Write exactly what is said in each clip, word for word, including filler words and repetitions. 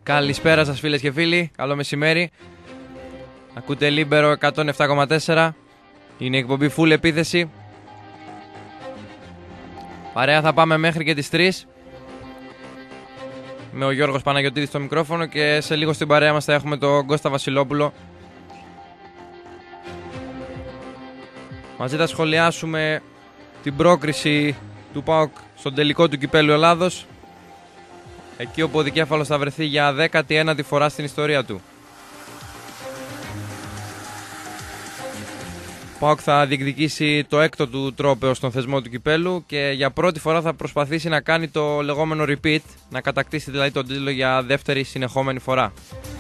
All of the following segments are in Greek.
Καλησπέρα σας φίλες και φίλοι, καλό μεσημέρι. Ακούτε Λίμπερο εκατόν επτά κόμμα τέσσερα. Είναι η εκπομπή Full Επίθεση. Παρέα θα πάμε μέχρι και τις τρεις. Με ο Γιώργος Παναγιωτίδης στο μικρόφωνο και σε λίγο στην παρέα μας θα έχουμε τον Κώστα Βασιλόπουλο. Μαζί θα σχολιάσουμε την πρόκριση του ΠΑΟΚ στον τελικό του Κυπέλλου Ελλάδος, εκεί όπου ο δικέφαλος θα βρεθεί για δέκατη ένατη φορά στην ιστορία του. Ο ΠΑΟΚ θα διεκδικήσει το έκτο του τρόπαιο στον θεσμό του Κυπέλλου και για πρώτη φορά θα προσπαθήσει να κάνει το λεγόμενο repeat, να κατακτήσει δηλαδή τον τίτλο για δεύτερη συνεχόμενη φορά.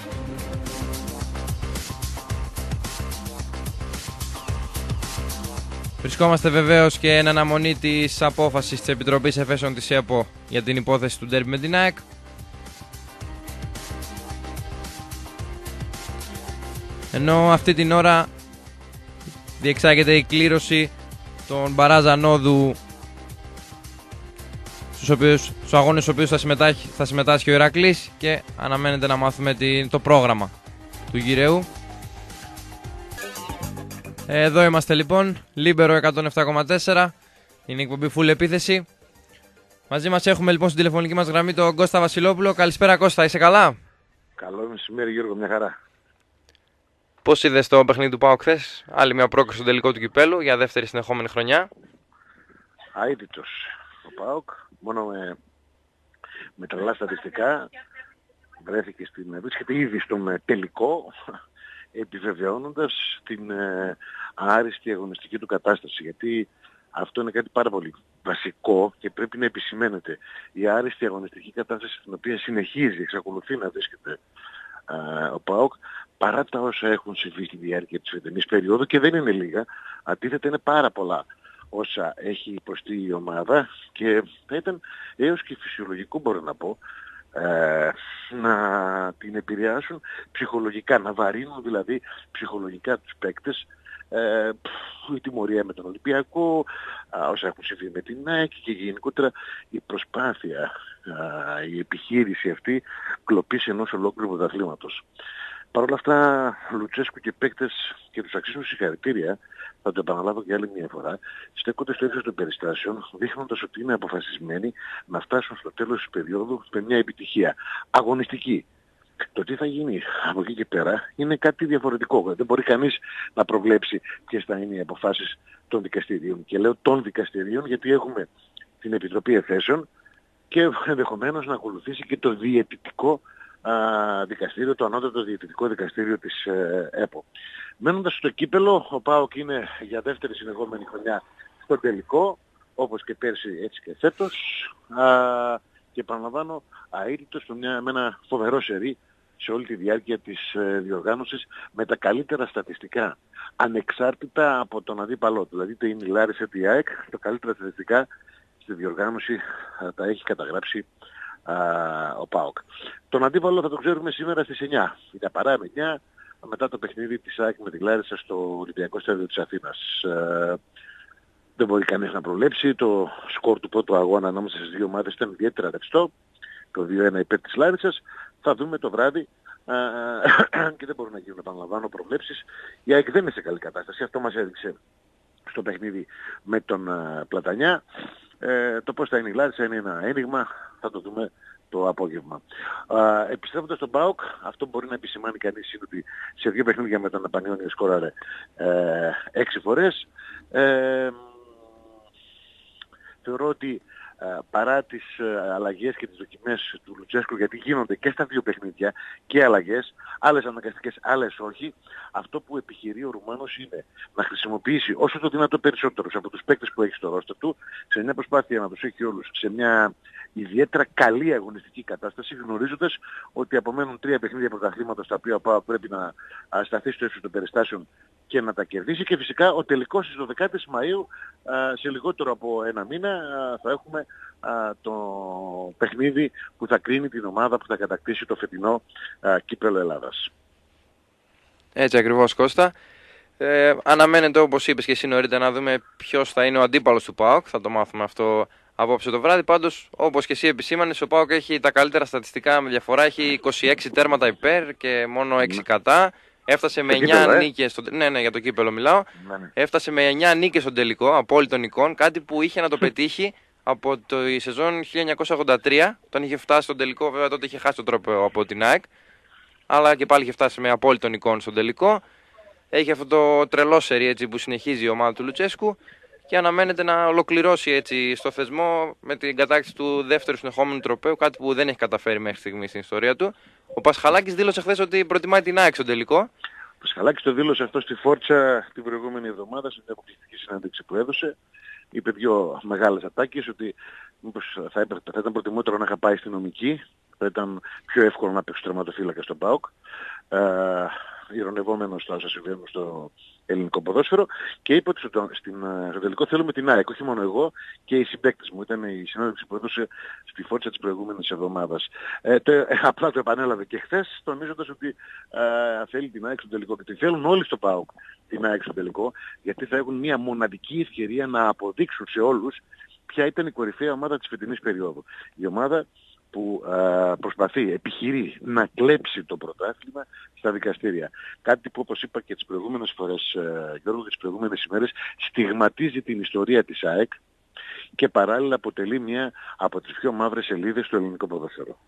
Βρισκόμαστε βεβαίως και εν αναμονή της απόφασης της Επιτροπής Εφέσεων της ΕΠΟ για την υπόθεση του ντέρμπι με την ΑΕΚ. Ενώ αυτή την ώρα διεξάγεται η κλήρωση των μπαράζ ανόδου στους, οποίους, στους αγώνες στους οποίους θα συμμετάσχει, θα συμμετάσχει ο Ηρακλής και αναμένεται να μάθουμε την, το πρόγραμμα του γυραιού. Εδώ είμαστε λοιπόν, Λίμπερο εκατόν επτά κόμμα τέσσερα, είναι η εκπομπή Full Επίθεση. Μαζί μας έχουμε λοιπόν στην τηλεφωνική μας γραμμή τον Κώστα Βασιλόπουλο. Καλησπέρα Κώστα, είσαι καλά? Καλό μεσημέρι Γιώργο, μια χαρά. Πώς είδες το παιχνίδι του ΠΑΟΚ χθες? Άλλη μια πρόκριση στον τελικό του Κυπέλλου για δεύτερη συνεχόμενη χρονιά. Αίτητος ο ΠΑΟΚ, μόνο με, με τρελά στατιστικά βρέθηκε στην, βρίσκεται ήδη στον τελικό, επιβεβαιώνοντας την ε, άριστη αγωνιστική του κατάσταση, γιατί αυτό είναι κάτι πάρα πολύ βασικό και πρέπει να επισημαίνεται. Η άριστη αγωνιστική κατάσταση στην οποία συνεχίζει, εξακολουθεί να βρίσκεται ε, ο ΠΑΟΚ, παρά τα όσα έχουν συμβεί στη διάρκεια της φετινής περίοδου, και δεν είναι λίγα, αντίθετα είναι πάρα πολλά όσα έχει υποστεί η ομάδα και θα ήταν έως και φυσιολογικό, μπορώ να πω, Ε, να την επηρεάσουν ψυχολογικά, να βαρύνουν δηλαδή ψυχολογικά τους παίκτες, ε, η τιμωρία με τον Ολυμπιακό, α, όσα έχουν συμβεί με την ΑΕΚ και γενικότερα η προσπάθεια, α, η επιχείρηση αυτή κλοπής ενός ολόκληρου πρωταθλήματος. Παρ' όλα αυτά, Λουτσέσκου και παίκτες, και τους αξίζουν συγχαρητήρια, θα το επαναλάβω και άλλη μια φορά, στέκονται στο ύψος των περιστάσεων, δείχνοντας ότι είναι αποφασισμένοι να φτάσουν στο τέλος της περίοδου με μια επιτυχία αγωνιστική. Το τι θα γίνει από εκεί και πέρα είναι κάτι διαφορετικό. Δεν μπορεί κανείς να προβλέψει ποιες θα είναι οι αποφάσεις των δικαστηρίων. Και λέω των δικαστηρίων γιατί έχουμε την Επιτροπή Εφέσεων και ενδεχομένως να ακολουθήσει και το διαιτητικό δικαστήριο, το ανώτατο διαιτητικό δικαστήριο της ε, ΕΠΟ. Μένοντας στο κύπελλο, ο ΠΑΟΚ είναι για δεύτερη συνεχόμενη χρονιά στο τελικό, όπως και πέρσι έτσι και φέτος, α, και επαναλαμβάνω αίτητος με ένα φοβερό σερί σε όλη τη διάρκεια της ε, διοργάνωσης, με τα καλύτερα στατιστικά, ανεξάρτητα από τον αντίπαλό του. Δηλαδή είτε είναι η Λάρισα είτε η ΑΕΚ, τα καλύτερα στατιστικά στη διοργάνωση α, τα έχει καταγράψει Uh, ο ΠΑΟΚ. Τον αντίπαλο θα το ξέρουμε σήμερα στις εννιά. Είναι παρά με εννιά, μετά το παιχνίδι της ΑΕΚ με τη Λάρισα στο Ολυμπιακό Στάδιο της Αθήνας. Uh, δεν μπορεί κανείς να προβλέψει. Το σκορ του πρώτου αγώνα ανάμεσα στις δύο ομάδες ήταν ιδιαίτερα ρευστό. Το δύο ένα υπέρ της Λάρισσας. Θα δούμε το βράδυ uh, και δεν μπορούν να γίνουν, επαναλαμβάνω, προβλέψεις. Η ΑΕΚ δεν είναι σε καλή κατάσταση. Αυτό μας έδειξε στο παιχνίδι με τον uh, Πλατανιά. Ε, το πώς θα είναι η Λάρισα είναι ένα ένιγμα, θα το δούμε το απόγευμα. Ε, επιστρέφοντας στον ΠΑΟΚ, αυτό μπορεί να επισημάνει κανείς είναι ότι σε δύο παιχνίδια με τον Πανιόνιο σκόραρε ε, έξι φορές. Ε, θεωρώ ότι ε, παρά τις ε, αλλαγές και τις δοκιμές του Λουτσέσκου, γιατί γίνονται και στα δύο παιχνίδια και αλλαγές, άλλες αναγκαστικές, άλλες όχι, αυτό που επιχειρεί ο Ρουμάνος είναι να χρησιμοποιήσει όσο το δυνατό περισσότερους από τους παίκτες που έχει στο ρόστερ του, σε μια προσπάθεια να τους έχει όλους σε μια ιδιαίτερα καλή αγωνιστική κατάσταση, γνωρίζοντας ότι απομένουν τρία παιχνίδια πρωταθλήματος τα οποία πρέπει να σταθεί στο ύψος των περιστάσεων και να τα κερδίσει, και φυσικά ο τελικός στις δώδεκα Μαΐου, σε λιγότερο από ένα μήνα, θα έχουμε το παιχνίδι που θα κρίνει την ομάδα που θα κατακτήσει το φετινό Κύπελλο Ελλάδας. Έτσι ακριβώς Κώστα. Ε, αναμένεται, όπως είπες και εσύ νωρίτερα, να δούμε ποιος θα είναι ο αντίπαλος του ΠΑΟΚ. Θα το μάθουμε αυτό απόψε το βράδυ. Πάντως, όπως και εσύ επισήμανες, ο ΠΑΟΚ έχει τα καλύτερα στατιστικά με διαφορά. Έχει είκοσι έξι τέρματα υπέρ και μόνο έξι κατά. Έφτασε με εννιά κύπελο, ε? νίκες. Στο... Ναι, ναι, για το κύπελο μιλάω. Ναι, ναι. Έφτασε με εννιά νίκες στον τελικό, απόλυτων νικών. Κάτι που είχε να το πετύχει από το η σεζόν χίλια εννιακόσια ογδόντα τρία, όταν είχε φτάσει στον τελικό. Βέβαια τότε είχε χάσει τον τρόπο από την ΑΕΚ. Αλλά και πάλι είχε φτάσει με απόλυτων νικών στον τελικό. Έχει αυτό το τρελό σερί έτσι, που συνεχίζει η ομάδα του Λουτσέσκου και αναμένεται να ολοκληρώσει έτσι, στο θεσμό με την κατάκτηση του δεύτερου συνεχόμενου τροπαίου, κάτι που δεν έχει καταφέρει μέχρι στιγμή στην ιστορία του. Ο Πασχαλάκης δήλωσε χθες ότι προτιμάει την ΑΕΚ στον τελικό. Ο Πασχαλάκης το δήλωσε αυτό στη Φόρτσα την προηγούμενη εβδομάδα, στην αποκλειστική συνάντηση που έδωσε. Είπε δύο μεγάλες ατάκες ότι μήπως θα, έπρεπε, θα ήταν προτιμότερο να είχα πάει στην νομική, θα ήταν πιο εύκολο να παίξω τερματοφύλακα στον ΠΑΟΚ. Ε, ηρωνευόμενος στα όσα συμβαίνουν στο ελληνικό ποδόσφαιρο, και είπε ότι στο, στην, στο τελικό θέλουμε την ΑΕΚ, όχι μόνο εγώ και οι συμπαίκτες μου. Ήταν η συνέντευξη που έδωσε στη Φόρτσα της προηγούμενης εβδομάδας. Ε, το, ε, απλά το επανέλαβε και χθες, τονίζοντας ότι ε, θέλει την ΑΕΚ στο τελικό, και τη θέλουν όλοι στο ΠΑΟΚ την ΑΕΚ στο τελικό, γιατί θα έχουν μια μοναδική ευκαιρία να αποδείξουν σε όλους ποια ήταν η κορυφαία ομάδα της φετινής περίοδου. Η ομάδα που α, προσπαθεί, επιχειρεί να κλέψει το πρωτάθλημα στα δικαστήρια. Κάτι που, όπως είπα και τις προηγούμενες φορές, ε, Γιώργο, τις προηγούμενες ημέρες, στιγματίζει την ιστορία της ΑΕΚ και παράλληλα αποτελεί μια από τις πιο μαύρες σελίδες στο ελληνικό ποδόσφαιρο.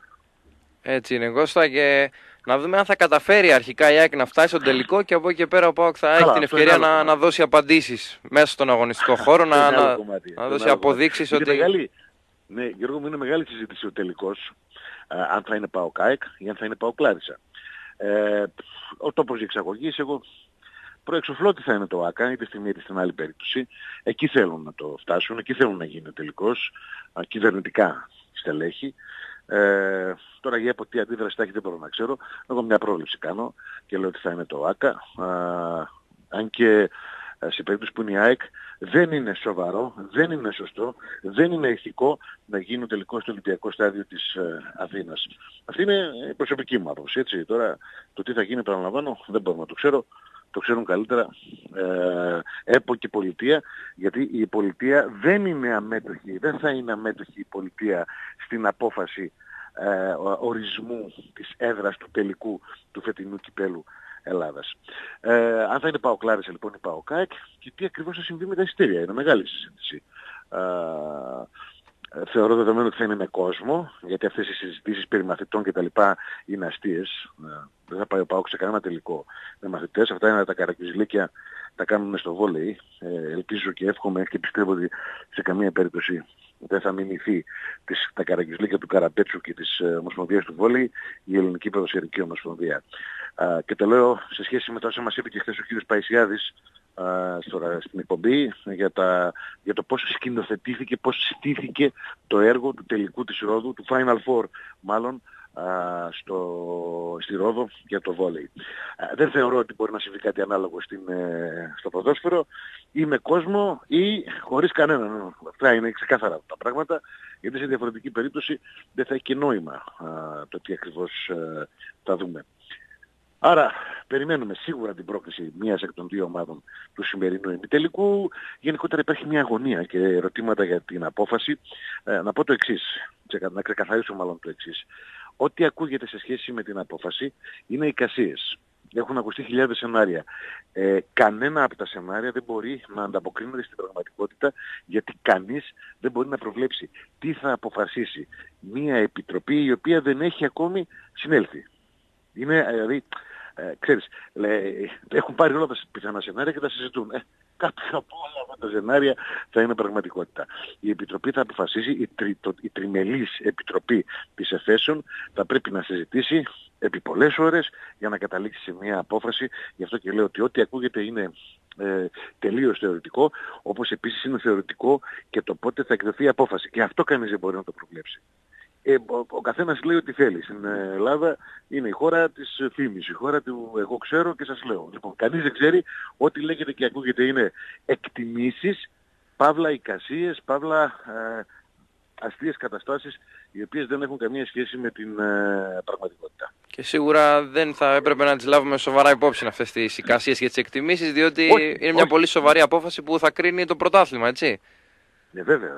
Έτσι είναι, Κώστα, και να δούμε αν θα καταφέρει αρχικά η ΑΕΚ να φτάσει στον τελικό και από εκεί και πέρα ο ΠΑΟΚ θα Καλά, έχει την ευκαιρία να, να δώσει απαντήσεις μέσα στον αγωνιστικό χώρο, να, να, να δώσει αποδείξεις ότι... Μεγάλη... Ναι, Γιώργο μου, είναι μεγάλη συζήτηση ο τελικός, α, αν θα είναι ΠΑΟΚ ΑΕΚ ή αν θα είναι ΠΑΟΚ Λάρισα. Ε, ο τόπος διεξαγωγής, εγώ προεξοφλώ ότι θα είναι το ΆΚΑ, είτε στην μία είτε στην άλλη περίπτωση. Εκεί θέλουν να το φτάσουν, εκεί θέλουν να γίνει ο τελικός, α, κυβερνητικά στελέχη. Ε, τώρα για από τι αντίδραση θα έχει δεν μπορώ να ξέρω. Εγώ μια πρόβλεψη κάνω και λέω ότι θα είναι το ΆΚΑ. Α, αν και σε περίπτωση που είναι η ΑΕΚ, δεν είναι σοβαρό, δεν είναι σωστό, δεν είναι ηθικό να γίνει ο τελικός στο Ολυμπιακό στάδιο της ε, Αθήνας. Αυτή είναι η προσωπική μου άποψη, έτσι. Τώρα το τι θα γίνει, παραλαμβάνω, δεν μπορώ να το ξέρω. Το ξέρουν καλύτερα ε, ΕΠΟ και πολιτεία, γιατί η πολιτεία δεν είναι αμέτωχη, δεν θα είναι αμέτωχη η πολιτεία στην απόφαση ε, ορισμού της έδρας του τελικού του φετινού κυπέλου Ελλάδας. Ε, αν θα είναι ΠΑΟΚ Λάρισα λοιπόν ή ΠΑΟΚ ΑΕΚ, και τι ακριβώς θα συμβεί με τα εισιτήρια, είναι μεγάλη συζήτηση. Ε, θεωρώ δεδομένο ότι θα είναι με κόσμο, γιατί αυτές οι συζητήσεις περί μαθητών κτλ. Είναι αστείες. Ε, δεν θα πάει ο ΠΑΟΚ σε κανένα τελικό με μαθητές. Αυτά είναι τα καρακιουζιλίκια, τα κάνουν στο βόλεϊ. Ε, ελπίζω και εύχομαι και πιστεύω ότι σε καμία περίπτωση δεν θα μιμηθεί τις, τα καρακιουζιλίκια του Καραπέτσου και της ε, Ομοσπονδίας του Βόλεϊ η Ελληνική Ποδοσφαιρική Ομοσπονδία. Ε, και το λέω σε σχέση με το όσα μας είπε και χθες ο κύριος Παϊσιάδης στο, στην εκπομπή για, τα, για το πώς σκηνοθετήθηκε, πώς στήθηκε το έργο του τελικού της Ρόδου, του Final Four μάλλον, α, στο, στη Ρόδο για το βόλεϊ. Α, δεν θεωρώ ότι μπορεί να συμβεί κάτι ανάλογο στην, ε, στο ποδόσφαιρο, ή με κόσμο ή χωρίς κανέναν. Αυτά είναι ξεκάθαρα τα πράγματα, γιατί σε διαφορετική περίπτωση δεν θα έχει και νόημα α, το τι ακριβώς α, θα δούμε. Άρα περιμένουμε σίγουρα την πρόκληση μίας εκ των δύο ομάδων του σημερινού ημιτελικού. Γενικότερα υπάρχει μια αγωνία και ερωτήματα για την απόφαση. Ε, να πω το εξής, να ξεκαθαρίσω μάλλον το εξής. Ό,τι ακούγεται σε σχέση με την απόφαση είναι εικασίες. Έχουν ακουστεί χιλιάδες σενάρια. Ε, κανένα από τα σενάρια δεν μπορεί να ανταποκρίνεται στην πραγματικότητα, γιατί κανείς δεν μπορεί να προβλέψει τι θα αποφασίσει μια επιτροπή η οποία δεν έχει ακόμη συνέλθει. Είναι, δηλαδή, ε, ξέρεις, λέει, έχουν πάρει όλα τα πιθανά σενάρια και τα συζητούν. Ε, κάποια από όλα αυτά τα σενάρια θα είναι πραγματικότητα. Η Επιτροπή θα αποφασίσει, η, τρι, το, η τριμελής Επιτροπή της Εφέσεων θα πρέπει να συζητήσει επί πολλές ώρες για να καταλήξει σε μια απόφαση. Γι' αυτό και λέω ότι ό,τι ακούγεται είναι ε, τελείως θεωρητικό, όπως επίσης είναι θεωρητικό και το πότε θα εκδοθεί η απόφαση. Και αυτό κανείς δεν μπορεί να το προβλέψει. Ε, ο, ο καθένας λέει ό,τι θέλει. Στην Ελλάδα είναι η χώρα της φήμης, η χώρα του εγώ ξέρω και σας λέω. Λοιπόν, κανείς δεν ξέρει, ό,τι λέγεται και ακούγεται είναι εκτιμήσεις, παύλα εικασίες, παύλα ε, αστείες καταστάσεις, οι οποίες δεν έχουν καμία σχέση με την ε, πραγματικότητα. Και σίγουρα δεν θα έπρεπε να τις λάβουμε σοβαρά υπόψη αυτές τις εικασίες και τις εκτιμήσεις, διότι όχι, είναι μια όχι. πολύ σοβαρή απόφαση που θα κρίνει το πρωτάθλημα, έτσι. Ναι, βέβαια.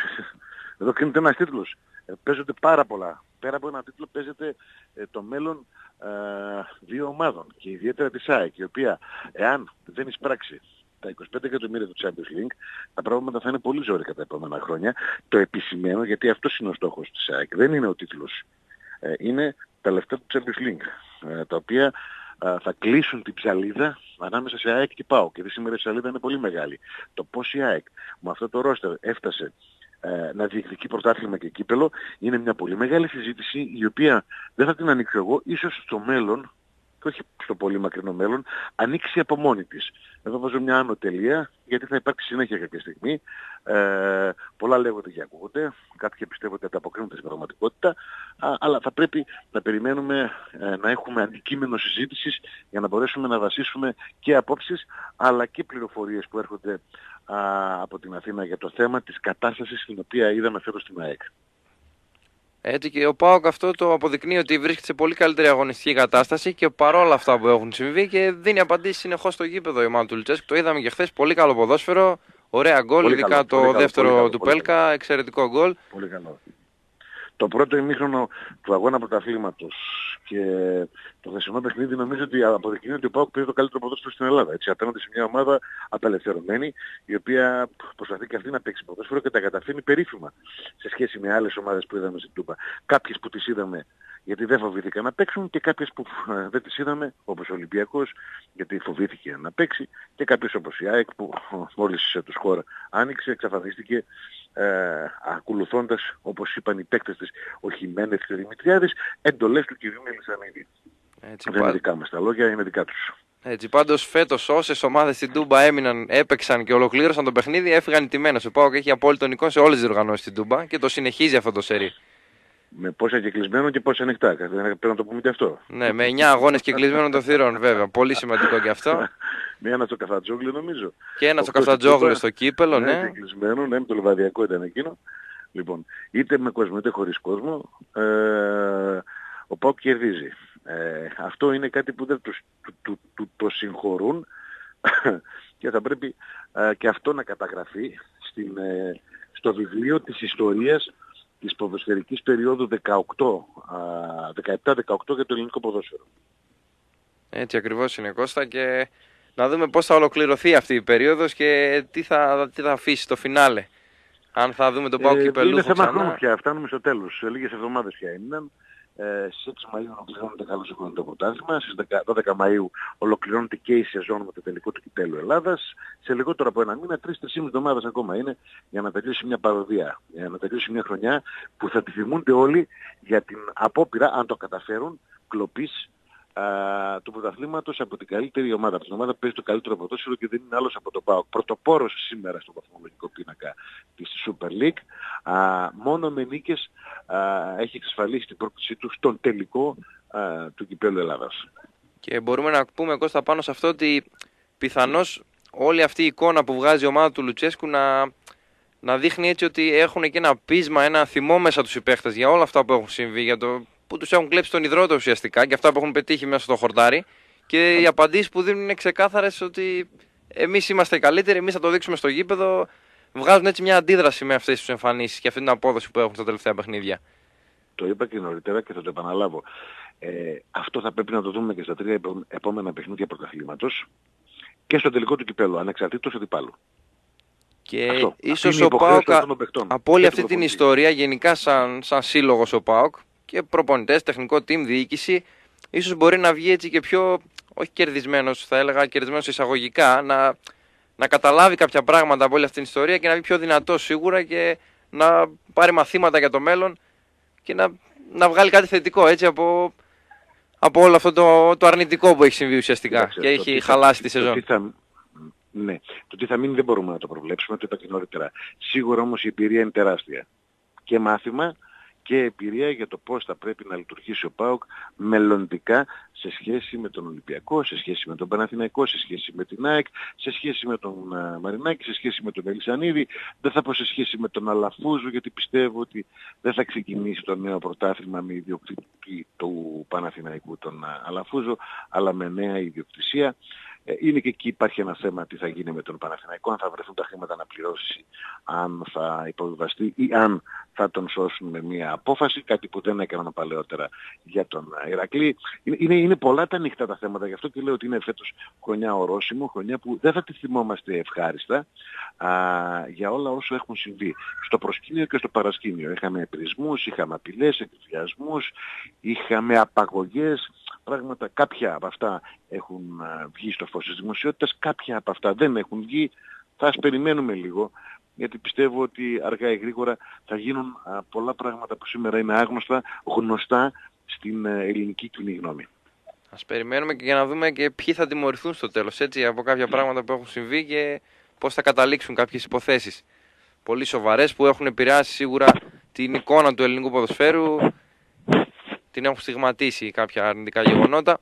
Εδώ κρίνεται ένας τίτλος. Ε, παίζονται πάρα πολλά. Πέρα από ένα τίτλο παίζεται ε, το μέλλον ε, δύο ομάδων και ιδιαίτερα της ΑΕΚ, η οποία εάν δεν εισπράξει τα είκοσι πέντε εκατομμύρια του Champions League, τα πράγματα θα είναι πολύ ζόρικα τα επόμενα χρόνια. Το επισημαίνω γιατί αυτός είναι ο στόχος της ΑΕΚ. Δεν είναι ο τίτλος. Ε, είναι τα λεφτά του Champions League, ε, τα οποία ε, θα κλείσουν την ψαλίδα ανάμεσα σε ΑΕΚ και ΠΑΟΚ. Γιατί σήμερα η ψαλίδα είναι πολύ μεγάλη. Το πώς η ΑΕΚ με αυτό το ρόστερ έφτασε ε, να διεκδικεί πρωτάθλημα και κύπελο είναι μια πολύ μεγάλη συζήτηση, η οποία δεν θα την ανοίξω εγώ, ίσως στο μέλλον, και όχι στο πολύ μακρινό μέλλον, ανοίξει από μόνη της. Εδώ βάζω μια άνω τελεία, γιατί θα υπάρξει συνέχεια κάποια στιγμή. Ε, πολλά λέγονται και ακούγονται, κάποιοι πιστεύω ότι ανταποκρίνονται στην πραγματικότητα, α, αλλά θα πρέπει να περιμένουμε ε, να έχουμε αντικείμενο συζήτησης για να μπορέσουμε να βασίσουμε και απόψεις, αλλά και πληροφορίες που έρχονται α, από την Αθήνα για το θέμα της κατάστασης στην οποία είδαμε φέτος στην ΑΕΚ. Έτσι, και ο ΠΑΟΚ αυτό το αποδεικνύει ότι βρίσκεται σε πολύ καλύτερη αγωνιστική κατάσταση και παρόλα αυτά που έχουν συμβεί και δίνει απαντήσεις συνεχώς στο γήπεδο η ομάδα του Λουτσέσκου. Το είδαμε και χθες, πολύ καλό ποδόσφαιρο, ωραία γκολ, Πολύ ειδικά καλό, το πολύ καλό, δεύτερο πολύ καλό, του πολύ Πέλκα, καλό. εξαιρετικό γκολ. Πολύ καλό. Το πρώτο ημίχρονο του αγώνα πρωταθλήματος και το χθεσινό παιχνίδι νομίζω ότι αποδεικνύει ότι ο ΠΑΟΚ πήρε το καλύτερο ποδόσφαιρο στην Ελλάδα. Έτσι, απέναντι σε μια ομάδα απελευθερωμένη, η οποία προσπαθεί και αυτή να παίξει ποδόσφαιρο και τα καταφέρνει περίφημα σε σχέση με άλλες ομάδες που είδαμε στην Τούμπα. Κάποιες που τις είδαμε γιατί δεν φοβήθηκαν να παίξουν και κάποιες που δεν τις είδαμε, όπως ο Ολυμπιακός, γιατί φοβήθηκε να παίξει, και κάποιες όπως η ΑΕΚ που μόλις τους χώρα άνοιξε, εξαφανίστηκε ε, ακολουθώντας, όπως είπαν οι παίκτες της, ο Χιμένεθ και ο Δημητριάδης, εντολές του κυρίου Μελισσανίδη. Έτσι, Δεν είναι δικά μας τα λόγια, είναι δικά τους. Έτσι, πάντως φέτος όσες ομάδες στην Τούμπα έμειναν, έπαιξαν και ολοκλήρωσαν το παιχνίδι, έφυγαν τιμένες. Ο ΠΑΟΚ έχει απόλυτο νικό σε όλες τις διοργανώσεις στην Τούμπα και το συνεχίζει αυτό το σερί. Με πόσα κεκλεισμένο και πόσα ανοιχτά. Πρέπει να το πούμε και αυτό. Ναι, με εννιά αγώνες κεκλεισμένων των θυρών, βέβαια. Πολύ σημαντικό και αυτό. Με ένα στο Καφτατζόγλιο νομίζω. Και ένα στο Καφτατζόγλιο στο κύπελο, ναι. Ναι, κεκλεισμένο, ναι, με το Λιβαδιακό ήταν εκείνο. Λοιπόν, είτε με κόσμο είτε χωρίς κόσμο, ε, ο ΠΑΟΚ κερδίζει. Ε, αυτό είναι κάτι που δεν τους, του, του, του, το συγχωρούν και θα πρέπει ε, και αυτό να καταγραφεί στην, ε, στο βιβλίο της ιστορίας της ποδοσφαιρικής περίοδου δεκαοκτώ, δεκαεπτά δεκαοκτώ για το ελληνικό ποδόσφαιρο. Έτσι ακριβώς είναι, Κώστα, και να δούμε πώς θα ολοκληρωθεί αυτή η περίοδος και τι θα, τι θα αφήσει στο φινάλε. Αν θα δούμε τον ΠΑΟΚ κυπελλούχο Είναι θέμα ξανά. χρόνου πια, φτάνουμε στο τέλος. Σε λίγες εβδομάδες πια έμειναν. Ε, στις έξι Μαΐου ολοκληρώνεται καλώς το πρωτάθλημα. Στις δώδεκα Μαΐου ολοκληρώνεται και η σεζόν με το τελικό του κυπέλλου Ελλάδας. Σε λιγότερο από ένα μήνα, τρεις-τρεις εβδομάδες ακόμα είναι για να τελειώσει μια παροδία. Για να τελειώσει μια χρονιά που θα τη θυμούνται όλοι για την απόπειρα, αν το καταφέρουν, κλοπής α, του πρωταθλήματος από την καλύτερη ομάδα. Από την ομάδα που παίζει το καλύτερο ποδόσφαιρο και δεν είναι άλλος από τον ΠΑΟΚ. Πρωτοπόρος σήμερα στο βαθμολογικό πίνακα της Super League. Α, μόνο με νίκες α, έχει εξασφαλίσει την πρόκλησή του στον τελικό α, του κυπέλλου Ελλάδας. Και μπορούμε να πούμε, Κώστα, πάνω σε αυτό ότι πιθανώς όλη αυτή η εικόνα που βγάζει η ομάδα του Λουτσέσκου να, να δείχνει έτσι ότι έχουν και ένα πείσμα, ένα θυμό μέσα τους οι παίχτες για όλα αυτά που έχουν συμβεί, για το που τους έχουν κλέψει τον υδρότα ουσιαστικά και αυτά που έχουν πετύχει μέσα στο χορτάρι. Και οι απαντήσεις που δίνουν είναι ξεκάθαρες ότι εμείς είμαστε οι καλύτεροι, εμείς θα το δείξουμε στο γήπεδο. Βγάζουν έτσι μια αντίδραση με αυτές τις εμφανίσεις και αυτή την απόδοση που έχουν στα τελευταία παιχνίδια. Το είπα και νωρίτερα και θα το επαναλάβω. Ε, αυτό θα πρέπει να το δούμε και στα τρία επόμενα παιχνίδια πρωταθλήματος και στο τελικό του κυπέλλου, ανεξαρτήτως αντιπάλου. Και αυτό. ίσως ο ΠΑΟΚ από όλη αυτή την ιστορία, γενικά σαν, σαν σύλλογος ο ΠΑΟΚ και προπονητές, τεχνικό team, διοίκηση, ίσως μπορεί να βγει έτσι και πιο, όχι κερδισμένος, θα έλεγα κερδισμένος εισαγωγικά, να, να καταλάβει κάποια πράγματα από όλη αυτή την ιστορία και να βγει πιο δυνατός σίγουρα και να πάρει μαθήματα για το μέλλον και να, να βγάλει κάτι θετικό έτσι από, από όλο αυτό το, το αρνητικό που έχει συμβεί ουσιαστικά. Κοιτάξτε, και έχει χαλάσει τη σεζόν. Θα, ναι, το τι θα μείνει δεν μπορούμε να το προβλέψουμε, το είπα και νωρίτερα. Σίγουρα όμως η εμπειρία είναι τεράστια. Και μάθημα και εμπειρία για το πώς θα πρέπει να λειτουργήσει ο ΠΑΟΚ μελλοντικά σε σχέση με τον Ολυμπιακό, σε σχέση με τον Παναθηναϊκό, σε σχέση με την ΑΕΚ, σε σχέση με τον uh, Μαρινάκη, σε σχέση με τον Μελισσανίδη. Δεν θα πω σε σχέση με τον Αλαφούζο, γιατί πιστεύω ότι δεν θα ξεκινήσει το νέο πρωτάθλημα με ιδιοκτήτη του Παναθηναϊκού τον uh, Αλαφούζο, αλλά με νέα ιδιοκτησία. Ε, είναι και εκεί υπάρχει ένα θέμα τι θα γίνει με τον Παναθηναϊκό, αν θα βρεθούν τα χρήματα να πληρώσει, αν θα υποβιβαστεί ή αν θα τον σώσουν με μια απόφαση, κάτι που δεν έκαναν παλαιότερα για τον Ηρακλή. Είναι, είναι, είναι πολλά τα ανοιχτά τα θέματα, γι' αυτό και λέω ότι είναι φέτος χρονιά ορόσημο, χρονιά που δεν θα τη θυμόμαστε ευχάριστα α, για όλα όσο έχουν συμβεί. Στο προσκήνιο και στο παρασκήνιο. Είχαμε επειρισμούς, είχαμε απειλές, εκβιασμούς, είχαμε απαγωγές, πράγματα, κάποια από αυτά έχουν α, βγει στο φως της δημοσιότητας, κάποια από αυτά δεν έχουν βγει. Θα ας περιμένουμε λίγο, γιατί πιστεύω ότι αργά ή γρήγορα θα γίνουν α, πολλά πράγματα που σήμερα είναι άγνωστα, γνωστά στην α, ελληνική κοινή γνώμη. Ας περιμένουμε και για να δούμε και ποιοι θα τιμωρηθούν στο τέλος, έτσι, από κάποια πράγματα που έχουν συμβεί και πώς θα καταλήξουν κάποιες υποθέσεις πολύ σοβαρές που έχουν επηρεάσει σίγουρα την εικόνα του ελληνικού ποδοσφαίρου, την έχουν στιγματίσει κάποια αρνητικά γεγονότα.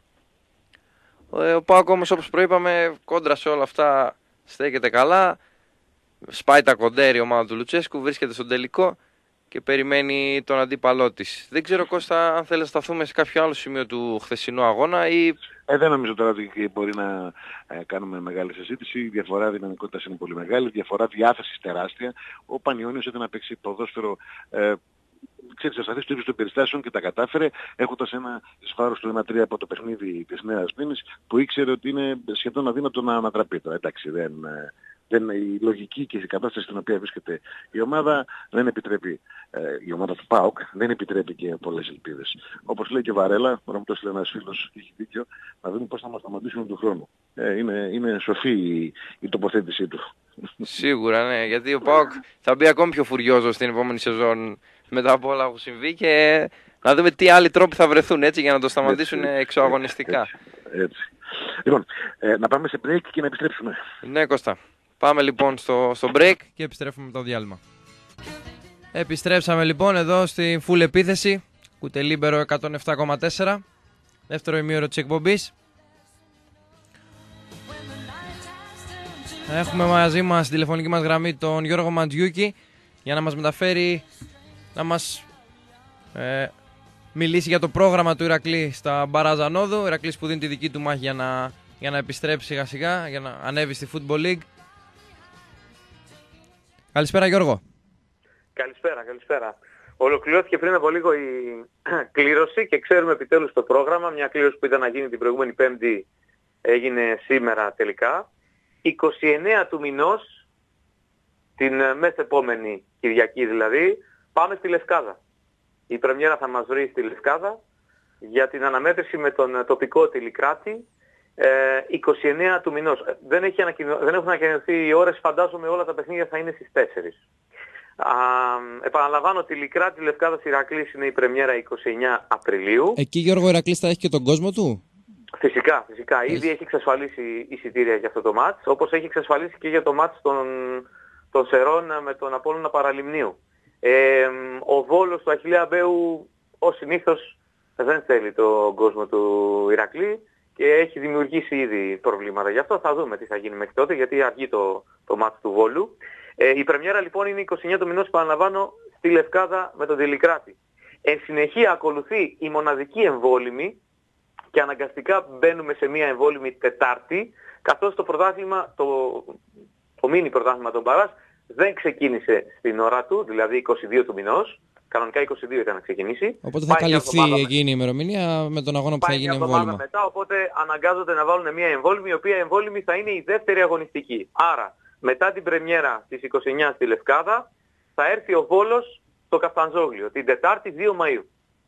Ο ΠΑΟΚ όμως, όπως προείπαμε, κόντρα σε όλα αυτά στέκεται καλά, σπάει τα κοντέρι η ομάδα του Λουτσέσκου, βρίσκεται στον τελικό και περιμένει τον αντίπαλό της. Δεν ξέρω, Κώστα, αν θέλει να σταθούμε σε κάποιο άλλο σημείο του χθεσινού αγώνα ή... Ε, δεν νομίζω τώρα ότι μπορεί να ε, κάνουμε μεγάλη συζήτηση. Η διαφορά δυναμικότητας είναι πολύ μεγάλη, η διαφορά διάθεσης τεράστια. Ο Πανιώνιος ήταν να παίξει ποδόσφαιρο, ε, ξέρεις, ασταθεί στο ύψος των περιστάσεων και τα κατάφερε, έχοντας ένα εις βάρος του ένα τρία από το παιχνίδι της Νέας Μήνης, που ήξερε ότι είναι σχεδόν αδύνατο να ανατραπεί. Τώρα, εντάξει, δεν... Δεν, η λογική και η κατάσταση στην οποία βρίσκεται η ομάδα δεν επιτρέπει, ε, η ομάδα του ΠΑΟΚ δεν επιτρέπει και πολλές ελπίδες. Όπως λέει και ο Βαρέλα, τώρα μου το έστειλε ένας φίλος, έχει δίκιο, να δούμε πώς θα μας σταματήσουν του χρόνου. Ε, είναι, είναι σοφή η, η τοποθέτησή του. Σίγουρα, ναι, γιατί ο ΠΑΟΚ θα μπει ακόμη πιο φουριόζο στην επόμενη σεζόν μετά από όλα που έχουν συμβεί και να δούμε τι άλλοι τρόποι θα βρεθούν, έτσι, για να το σταματήσουν έτσι, εξωαγωνιστικά. Έτσι, έτσι. Λοιπόν, ε, να πάμε σε break και να επιστρέψουμε. Ναι, Κώστα. Πάμε λοιπόν στο, στο break και επιστρέφουμε το διάλειμμα. Επιστρέψαμε λοιπόν εδώ στη full επίθεση. Κουτελίμπερο εκατόν επτά κόμμα τέσσερα. Δεύτερο ημίωρο της εκπομπής. Έχουμε μαζί μας στη τηλεφωνική μας γραμμή τον Γιώργο Μαντζιούκη για να μας μεταφέρει, να μας ε, μιλήσει για το πρόγραμμα του Ηρακλή στα Μπαράζ Ανόδου. Ο Ηρακλής που δίνει τη δική του μάχη για να, για να επιστρέψει σιγά σιγά, για να ανέβει στη Football League. Καλησπέρα, Γιώργο. Καλησπέρα, καλησπέρα. Ολοκληρώθηκε πριν από λίγο η κλήρωση και ξέρουμε επιτέλους το πρόγραμμα. Μια κλήρωση που ήταν να γίνει την προηγούμενη Πέμπτη έγινε σήμερα τελικά. είκοσι εννέα του μηνός, την μεθεπόμενη Κυριακή δηλαδή, πάμε στη Λευκάδα. Η πρεμιέρα θα μας βρει στη Λευκάδα για την αναμέτρηση με τον τοπικό Τηλικράτη. είκοσι εννέα του μηνός. Δεν, έχει ανακοινω... Δεν έχουν ανακοινωθεί οι ώρες, φαντάζομαι όλα τα παιχνίδια θα είναι στις τέσσερις. Α, επαναλαμβάνω, Τηλικράτη Λευκάδας Ηρακλής είναι η πρεμιέρα εικοστή ενάτη Απριλίου. Εκεί, Γιώργο, ο Ηρακλής θα έχει και τον κόσμο του. Φυσικά, φυσικά. Έχει. Ήδη έχει εξασφαλίσει εισιτήρια για αυτό το μάτς, όπως έχει εξασφαλίσει και για το μάτς των, των Σερών με τον Απόλλωνα Παραλιμνίου. Ε, ο Βόλος του Αχιλλέα Μπέου, ως συνήθως, δεν θέλει τον κόσμο του Ηρακλή και έχει δημιουργήσει ήδη προβλήματα. Γι' αυτό θα δούμε τι θα γίνει μέχρι τότε, γιατί αργεί το, το μάτς του Βόλου. Ε, η πρεμιέρα λοιπόν είναι εικοστή ενάτη του μηνός, παραλαμβάνω, στη Λευκάδα με τον Τηλικράτη. Εν συνεχεία ακολουθεί η μοναδική εμβόλυμη και αναγκαστικά μπαίνουμε σε μια εμβόλυμη Τετάρτη, καθώς το πρωτάθλημα, το, το μίνι πρωτάθλημα των Μπαράς δεν ξεκίνησε στην ώρα του, δηλαδή εικοστή δεύτερη του μηνός. Κανονικά εικοστή δεύτερη ήταν να ξεκινήσει. Οπότε θα καλυφθεί εκείνη η ημερομηνία με τον αγώνα που θα γίνει εμβόλυμα. Μετά, οπότε αναγκάζονται να βάλουν μια εμβόλυμη, η οποία εμβόλυμη θα είναι η δεύτερη αγωνιστική. Άρα, μετά την πρεμιέρα της εικοστή ενάτη στη Λευκάδα, θα έρθει ο Βόλος στο Καφτανζόγλιο, την Τετάρτη δύο Μαΐου.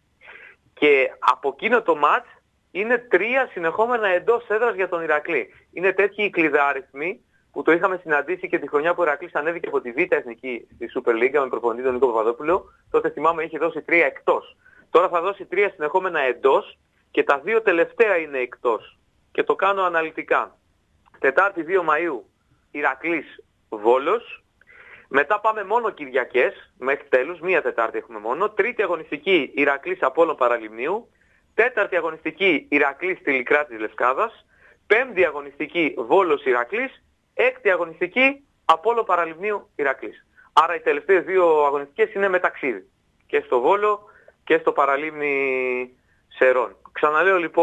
Και από εκείνο το μάτς είναι τρία συνεχόμενα εντός έδρας για τον Ηρακλή. Είναι τέτοιοι οι κλειδάριθμοι που το είχαμε συναντήσει και τη χρονιά που ο Ηρακλής ανέβηκε από τη Β' Εθνική στη Super League με προπονητή τον Νίκο Παπαδόπουλο. Τότε θυμάμαι είχε δώσει τρία εκτός. Τώρα θα δώσει τρία συνεχόμενα εντός και τα δύο τελευταία είναι εκτός. Και το κάνω αναλυτικά. Τετάρτη δύο Μαΐου Ηρακλής Βόλος. Μετά πάμε μόνο Κυριακές μέχρι τέλους. Μία Τετάρτη έχουμε μόνο. Τρίτη αγωνιστική Ηρακλής Απόλλων Παραλιμνίου. Τέταρτη αγωνιστική Ηρακλής Τηλικράτης Λευκάδας. Πέμπτη αγωνιστική Βόλος Ηρακλής. Έκτη αγωνιστική Απόλλων Παραλιμνίου Ηρακλής. Άρα οι τελευταίες δύο αγωνιστικές είναι με ταξίδι. Και στο Βόλο και στο Παραλίμνη Σερών. Ξαναλέω λοιπόν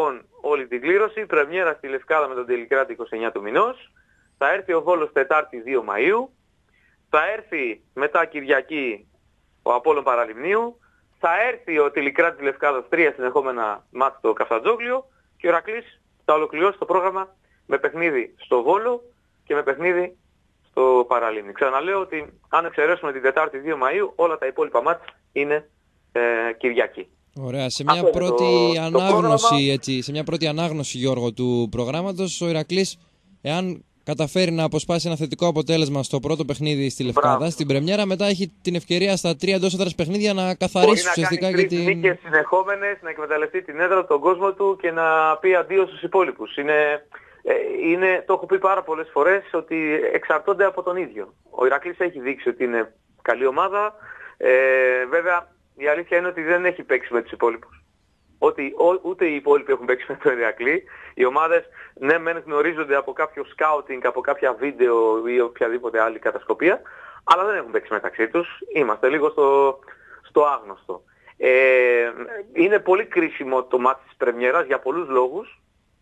όλη την κλήρωση. Πρεμιέρα στη Λευκάδα με τον Τελικράτη είκοσι εννέα του μηνός. Θα έρθει ο Βόλος Τετάρτη δύο Μαΐου. Θα έρθει μετά Κυριακή ο Απόλλων Παραλιμνίου. Θα έρθει ο Τελικράτης Λευκάδας τρία συνεχόμενα μάτς στο Καφτατζόγλιο. Και ο Ηρακλής θα ολοκληρώσει το πρόγραμμα με παιχνίδι στο Βόλο και με παιχνίδι στο Παραλίμνη. Ξαναλέω ότι αν εξαιρέσουμε την Τετάρτη δύο Μαΐου, όλα τα υπόλοιπα μάτς είναι ε, Κυριακή. Ωραία. Σε μια, Αυτό πρώτη το, ανάγνωση, το έτσι, σε μια πρώτη ανάγνωση, Γιώργο, του προγράμματος, ο Ηρακλής, εάν καταφέρει να αποσπάσει ένα θετικό αποτέλεσμα στο πρώτο παιχνίδι στη Λευκάδα, Μπράβο. στην πρεμιέρα, μετά έχει την ευκαιρία στα τρία εντός έδρας παιχνίδια να καθαρίσει ουσιαστικά για την... Μπορεί να κάνει συνεχόμενες, να εκμεταλλευτεί την έδρα, τον κόσμο του και να πει αντίο στους υπόλοιπους. Είναι, είναι, το έχω πει πάρα πολλές φορές, ότι εξαρτώνται από τον ίδιο. Ο Ηρακλής έχει δείξει ότι είναι καλή ομάδα. Ε, βέβαια, η αλήθεια είναι ότι δεν έχει παίξει με τους υπόλοιπους. Ότι ούτε οι υπόλοιποι έχουν παίξει με τον Ηρακλή. Οι ομάδες, ναι, μεν γνωρίζονται από κάποιο σκάουτινγκ, από κάποια βίντεο ή οποιαδήποτε άλλη κατασκοπία, αλλά δεν έχουν παίξει μεταξύ τους. Είμαστε λίγο στο, στο άγνωστο. Ε, είναι πολύ κρίσιμο το μάτι της πρεμιέρας για πολλούς λόγους,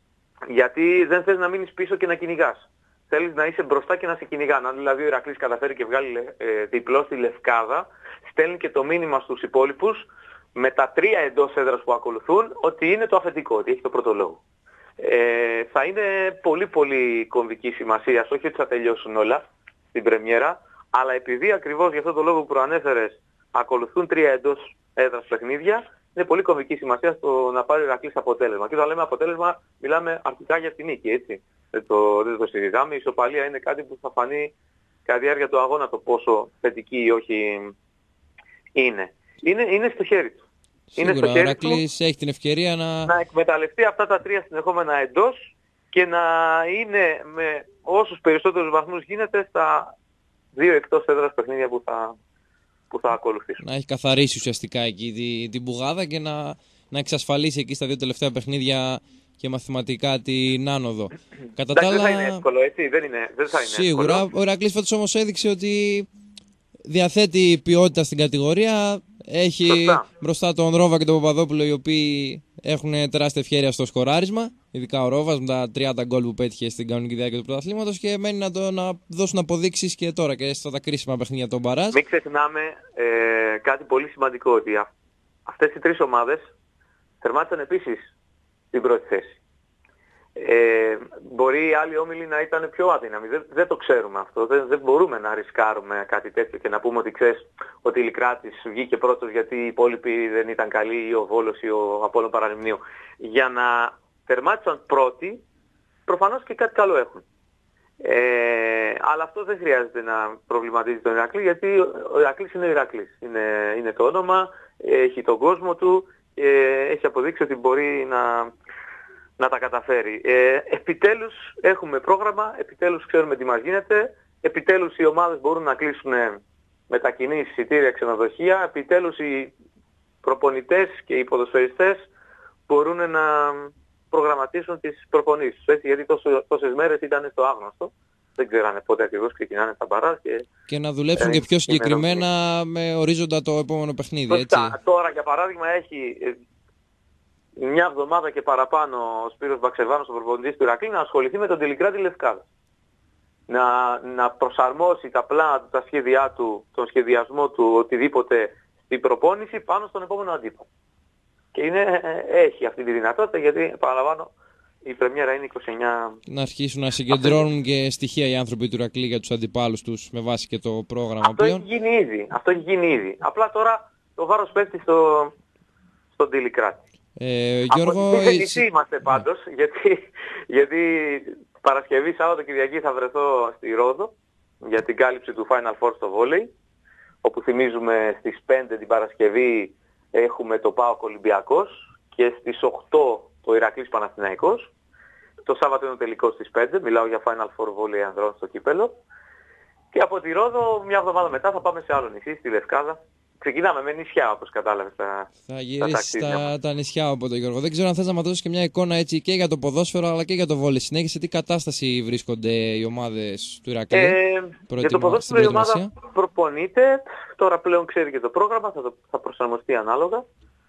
γιατί δεν θες να μείνεις πίσω και να κυνηγάς. Θέλεις να είσαι μπροστά και να σε κυνηγάνε. Αν δηλαδή ο Ηρακλής καταφέρει και βγάλει ε, διπλό στη Λευκάδα, στέλνει και το μήνυμα στους υπόλοιπους με τα τρία εντός έδρας που ακολουθούν, ότι είναι το αφεντικό, ότι έχει το πρώτο λόγο. Ε, θα είναι πολύ πολύ κομβική σημασία, όχι ότι θα τελειώσουν όλα στην πρεμιέρα, αλλά επειδή ακριβώς για αυτό το λόγο που προανέφερες ακολουθούν τρία εντός έδρας παιχνίδια, είναι πολύ κομβική σημασία στο να πάρει ο Ηρακλής αποτέλεσμα. Και όταν λέμε αποτέλεσμα, μιλάμε αρχικά για την νίκη, έτσι. Δεν το, δεν το συζητάμε. Η ισοπαλία είναι κάτι που θα φανεί κατά τη διάρκεια του αγώνα το πόσο θετική ή όχι είναι. Είναι, είναι στο χέρι του. Σίγουρα, ο Ηρακλής έχει την ευκαιρία να... να εκμεταλλευτεί αυτά τα τρία συνεχόμενα εντός και να είναι με όσους περισσότερους βαθμούς γίνεται στα δύο εκτός έδρας παιχνίδια που θα, που θα ακολουθήσουν. Να έχει καθαρίσει ουσιαστικά εκεί την, την πουγάδα και να, να εξασφαλίσει εκεί στα δύο τελευταία παιχνίδια και μαθηματικά την άνοδο. Κατά τα άλλα... Δεν θα είναι εύκολο, έτσι. Δεν, είναι, δεν θα είναι σίγουρα. Εύκολο. Ο Ηρακλής φέτος όμως έδειξε ότι διαθέτει ποιότητα στην κατηγορία. Έχει Σωστά. μπροστά τον Ρόβα και τον Παπαδόπουλο, οι οποίοι έχουν τεράστια ευχέρεια στο σκοράρισμα. Ειδικά ο Ρόβας με τα τριάντα γκολ που πέτυχε στην κανονική διάρκεια του πρωταθλήματος, και μένει να, το, να δώσουν αποδείξεις και τώρα και στα τα κρίσιμα παιχνίδια των μπαράζ. Μην ξεχνάμε ε, κάτι πολύ σημαντικό, ότι α, αυτές οι τρεις ομάδες τερμάτισαν επίσης την πρώτη θέση. Ε, μπορεί οι άλλοι όμιλοι να ήταν πιο αδύναμοι. Δεν, δεν το ξέρουμε αυτό. Δεν, δεν μπορούμε να ρισκάρουμε κάτι τέτοιο και να πούμε ότι ξέρεις ότι η Λυκράτης βγήκε πρώτος γιατί οι υπόλοιποι δεν ήταν καλοί, ή ο Βόλος ή ο Απόλλων Παραλιμνίου. Για να τερμάτισαν πρώτοι, προφανώς και κάτι καλό έχουν. Ε, αλλά αυτό δεν χρειάζεται να προβληματίζει τον Ηρακλή, γιατί ο Ηρακλής είναι ο Ηρακλής. Είναι, είναι το όνομα, έχει τον κόσμο του, ε, έχει αποδείξει ότι μπορεί να... να τα καταφέρει. Ε, επιτέλους έχουμε πρόγραμμα, επιτέλους ξέρουμε τι μας γίνεται, επιτέλους οι ομάδες μπορούν να κλείσουν μετακινήσεις, εισιτήρια, ξενοδοχεία, επιτέλους οι προπονητές και οι ποδοσφαιριστές μπορούν να προγραμματίσουν τις προπονήσεις. Έτσι, γιατί τόσο, τόσες μέρες ήταν στο άγνωστο, δεν ξέρανε πότε ακριβώς ξεκινάνε τα μπαράζ. Και, και να δουλέψουν ε, και πιο συγκεκριμένα με ορίζοντα το επόμενο παιχνίδι. Έτσι. Τώρα για παράδειγμα έχει... μια εβδομάδα και παραπάνω ο Σπύρος Μπαξεβάνος, ο προπονητής του Ηρακλή, να ασχοληθεί με τον Τελικράτη Λευκάδα. Να, να προσαρμόσει τα πλάνα του, τα σχέδιά του, τον σχεδιασμό του, οτιδήποτε στην προπόνηση πάνω στον επόμενο αντίπαλο. Και είναι, έχει αυτή τη δυνατότητα, γιατί, επαναλαμβάνω, η πρεμιέρα είναι είκοσι εννέα... Να αρχίσουν να συγκεντρώνουν και στοιχεία οι άνθρωποι του Ηρακλή για τους αντιπάλους τους με βάση και το πρόγραμμα. Αυτό πλέον. έχει γίνει ήδη. Αυτό έχει γίνει ήδη. Απλά τώρα το βάρος πέφτει στο, στον Τελικράτη. Ε, Γιώργο... Από την είμαστε πάντως, γιατί, γιατί Παρασκευή, Σάββατο, Κυριακή θα βρεθώ στη Ρόδο για την κάλυψη του Final Four στο βόλεϊ, όπου θυμίζουμε στις πέντε την Παρασκευή έχουμε το ΠΑΟΚ Ολυμπιακός και στις οκτώ το Ηρακλής Παναθηναϊκός. Το Σάββατο είναι ο τελικός στις πέντε, μιλάω για Final Four βόλεϊ ανδρών στο κύπελο. Και από τη Ρόδο μια εβδομάδα μετά θα πάμε σε άλλο νησί, στη Λευκάδα. Ξεκινάμε με νησιά, όπως κατάλαβες. Τα, θα γυρίσεις τα, τα, τα νησιά οπότε, Γιώργο. Δεν ξέρω αν θες να μας δώσεις και μια εικόνα έτσι και για το ποδόσφαιρο αλλά και για το βόλεϊ. Συνέχεια, σε τι κατάσταση βρίσκονται οι ομάδες του Ηρακλή? Ε, για το ποδόσφαιρο η ομάδα προπονείται. Τώρα πλέον ξέρει και το πρόγραμμα, θα, το, θα προσαρμοστεί ανάλογα.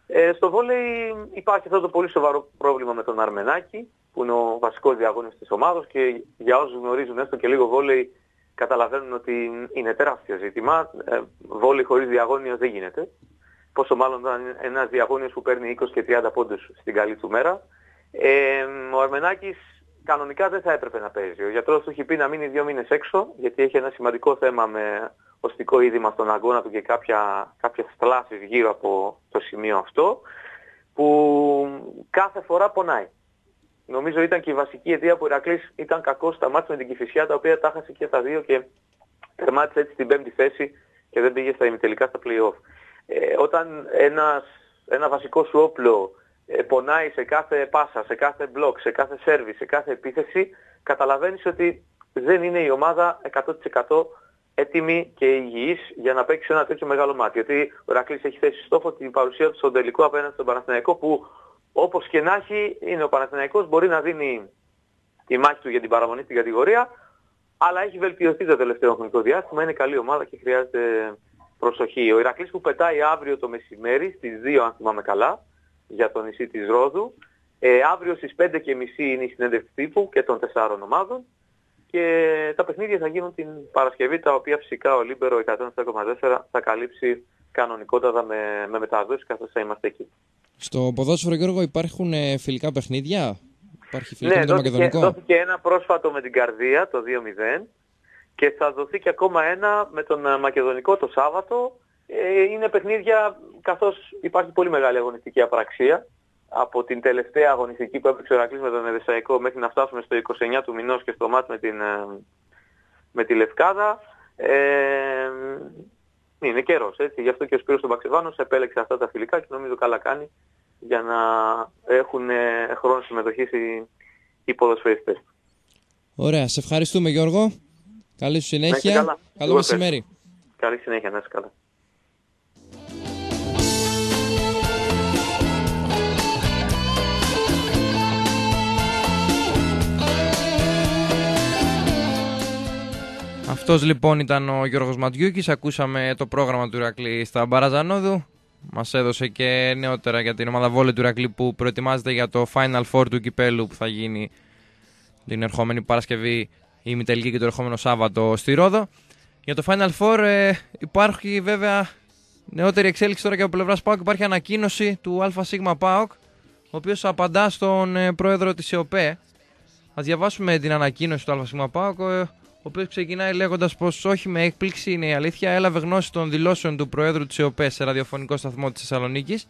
Ε, στο βόλεϊ υπάρχει αυτό το πολύ σοβαρό πρόβλημα με τον Αρμενάκη, που είναι ο βασικός διαγώνιος της ομάδος, και για όσους γνωρίζουν έστω και λίγο βόλεϊ καταλαβαίνουν ότι είναι τεράστιο ζήτημα. Ε, βόλεϊ χωρίς διαγώνιο δεν γίνεται. Πόσο μάλλον ήταν ένας διαγώνιος που παίρνει είκοσι και τριάντα πόντους στην καλή του μέρα. Ε, ο Αρμενάκης κανονικά δεν θα έπρεπε να παίζει. Ο γιατρός του έχει πει να μείνει δύο μήνες έξω, γιατί έχει ένα σημαντικό θέμα με οστικό είδημα στον αγκώνα του και κάποια, κάποιες θλάσσεις γύρω από το σημείο αυτό, που κάθε φορά πονάει. Νομίζω ήταν και η βασική αιτία που ο Ηρακλής ήταν κακός στα μάτια με την Κηφισιά, τα οποία τα έχασε και τα δύο και τερμάτισε έτσι στην πέμπτη θέση και δεν πήγε στα ημιτελικά στα play-off. Ε, όταν ένας, ένα βασικό σου όπλο ε, πονάει σε κάθε πάσα, σε κάθε μπλοκ, σε κάθε σέρβι, σε κάθε επίθεση, καταλαβαίνεις ότι δεν είναι η ομάδα εκατό τοις εκατό έτοιμη και υγιής για να παίξει ένα τέτοιο μεγάλο μάτι. Γιατί ο Ηρακλής έχει θέσει στόχο την παρουσία του στον τελικό απέναντι στον Παναθηναϊκό, που όπως και να έχει είναι ο Παναθηναϊκός, μπορεί να δίνει τη μάχη του για την παραμονή στην κατηγορία, αλλά έχει βελτιωθεί το τελευταίο χρονικό διάστημα, είναι καλή ομάδα και χρειάζεται προσοχή. Ο Ηρακλής που πετάει αύριο το μεσημέρι, στις δύο αν θυμάμαι καλά, για το νησί της Ρόδου. Ε, αύριο στις πέντε και μισή είναι η συνέντευξη τύπου και των τεσσάρων ομάδων. Και τα παιχνίδια θα γίνουν την Παρασκευή, τα οποία φυσικά ο Λίμπερο εκατόν επτά κόμμα τέσσερα θα καλύψει κανονικότατα με, με μεταδόσεις, καθώς θα είμαστε εκεί. Στο ποδόσφαιρο, Γιώργο, υπάρχουν ε, φιλικά παιχνίδια? Υπάρχει φιλικό ναι, με το δόθηκε, Μακεδονικό? δόθηκε ένα πρόσφατο με την Καρδία, το δύο μηδέν, και θα δοθεί και ακόμα ένα με τον Μακεδονικό το Σάββατο. Ε, είναι παιχνίδια, καθώς υπάρχει πολύ μεγάλη αγωνιστική απραξία από την τελευταία αγωνιστική που έπαιξε ο Ηρακλής με τον Εδεσσαϊκό μέχρι να φτάσουμε στο είκοσι εννέα του μηνός και στο μάτς με, την, με τη Λευκάδα. Ε, είναι καιρός, έτσι. Γι' αυτό και ο Σπύρος τον Παξεβάνος επέλεξε αυτά τα φιλικά και νομίζω καλά κάνει για να έχουν χρόνο συμμετοχής οι, οι ποδοσφαιριστές. Ωραία, σε ευχαριστούμε, Γιώργο. Καλή σου συνέχεια. Καλό μεσημέρι. Καλή συνέχεια, να είσαι καλά. Αυτός λοιπόν ήταν ο Γιώργος Ματιούκης. Ακούσαμε το πρόγραμμα του Ηρακλή στα Μπαραζανόδου. Μας έδωσε και νεότερα για την ομάδα βόλεϊ του Ηρακλή που προετοιμάζεται για το Final Four του κυπέλου που θα γίνει την ερχόμενη Παρασκευή, η ημιτελική και το ερχόμενο Σάββατο στη Ρόδο. Για το Final Four ε, υπάρχει βέβαια νεότερη εξέλιξη τώρα και από πλευράς ΠΑΟΚ. Υπάρχει ανακοίνωση του ΑΣ ΠΑΟΚ, ο οποίος απαντά στον ε, πρόεδρο της ΕΟΠΕ. Ας διαβάσουμε την ανακοίνωση του ΑΣ ΠΑΟΚ, ο οποίος ξεκινάει λέγοντας πως όχι με έκπληξη είναι η αλήθεια, έλαβε γνώση των δηλώσεων του Προέδρου της ΕΟΠΕ σε ραδιοφωνικό σταθμό της Θεσσαλονίκης.